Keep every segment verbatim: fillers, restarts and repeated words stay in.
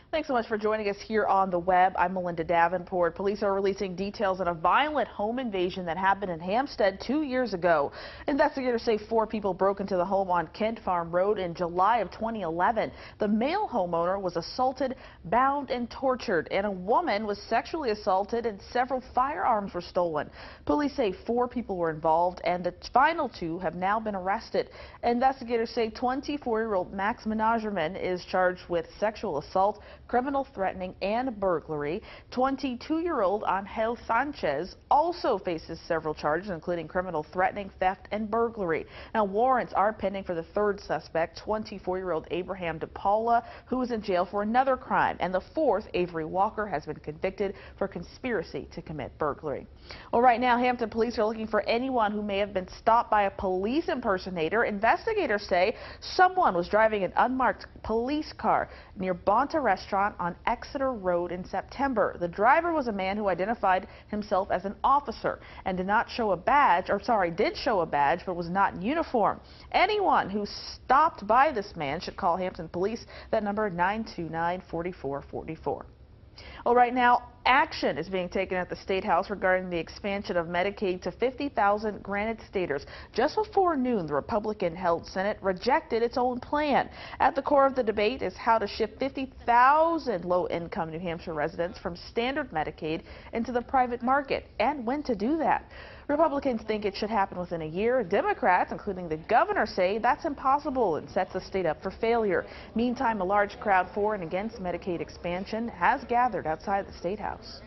Thanks so much for joining us here on the web. I'm Melinda Davenport. Police are releasing details on a violent home invasion that happened in Hampstead two years ago. Investigators say four people broke into the home on Kent Farm Road in July of twenty eleven. The male homeowner was assaulted, bound, and tortured, and a woman was sexually assaulted and several firearms were stolen. Police say four people were involved and the final two have now been arrested. Investigators say twenty-four-year-old Max Menagerman is charged with sexual assault, criminal threatening, and burglary. twenty-two-year-old Angel Sanchez also faces several charges, including criminal threatening, theft, and burglary. Now, warrants are pending for the third suspect, twenty-four-year-old Abraham DePaula, who is in jail for another crime. And the fourth, Avery Walker, has been convicted for conspiracy to commit burglary. Well, right now, Hampton police are looking for anyone who may have been stopped by a police impersonator. Investigators say someone was driving an unmarked police car near Bonta Restaurant on Exeter Road in September. The driver was a man who identified himself as an officer and did not show a badge, or sorry, did show a badge, but was not in uniform. Anyone who stopped by this man should call Hampton Police. That number, nine two nine, four four four four. Well, right now, action is being taken at the State House regarding the expansion of Medicaid to fifty thousand granted staters. Just before noon, the Republican-held Senate rejected its own plan. At the core of the debate is how to shift fifty thousand low-income New Hampshire residents from standard Medicaid into the private market, and when to do that. Republicans think it should happen within a year. Democrats, including the governor, say that's impossible and sets the state up for failure. Meantime, a large crowd for and against Medicaid expansion has gathered outside the State House.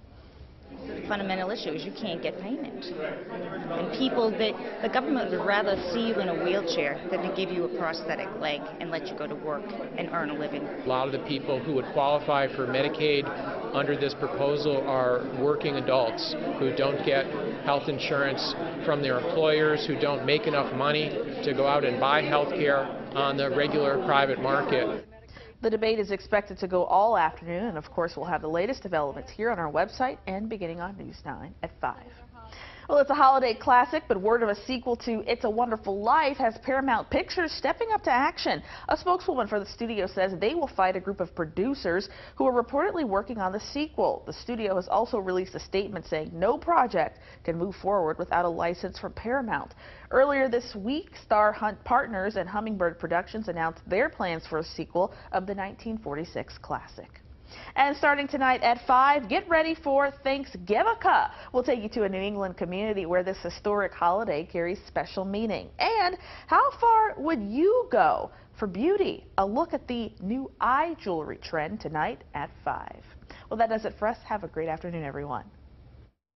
Fundamental issue is you can't get payment. And people that the government would rather see you in a wheelchair than to give you a prosthetic leg and let you go to work and earn a living. A lot of the people who would qualify for Medicaid under this proposal are working adults who don't get health insurance from their employers, who don't make enough money to go out and buy health care on the regular private market. The debate is expected to go all afternoon, and of course we'll have the latest developments here on our website and beginning on News nine at five. Well, it's a holiday classic, but word of a sequel to It's a Wonderful Life has Paramount Pictures stepping up to action. A spokeswoman for the studio says they will fight a group of producers who are reportedly working on the sequel. The studio has also released a statement saying no project can move forward without a license from Paramount. Earlier this week, Star Hunt Partners and Hummingbird Productions announced their plans for a sequel of the nineteen forty-six classic. And starting tonight at five, get ready for Thanksgiving-a. We'll take you to a New England community where this historic holiday carries special meaning. And how far would you go for beauty? A look at the new eye jewelry trend tonight at five. Well, that does it for us. Have a great afternoon, everyone.